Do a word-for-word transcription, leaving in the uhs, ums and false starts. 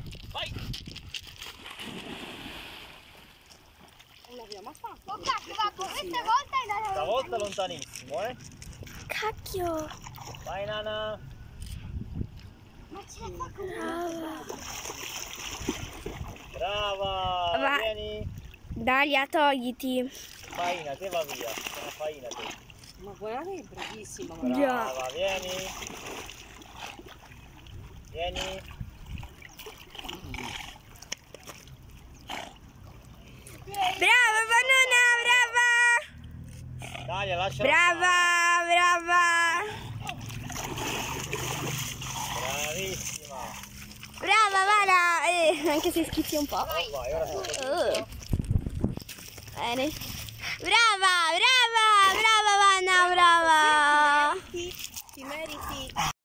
Vai! Non l'abbiamo fatto. Oh cacchio, babbo, questa volta è da Stavolta lontanissimo, eh? Cacchio! Vai Nana! Ma ce la fa con Brava! Va. Vieni! Dalia, togliti. Faina, te va via. Sei una faina te. Ma guarda che è bravissima. Brava, vieni! Vieni! Brava, Vanona, brava! Dai, lascia. Brava, brava! Bravissima! Brava, Vara! Eh, anche se schizzi un po'. Oh, vai, ora sto Uh. Bene. Brava, brava, brava, Vanna, brava!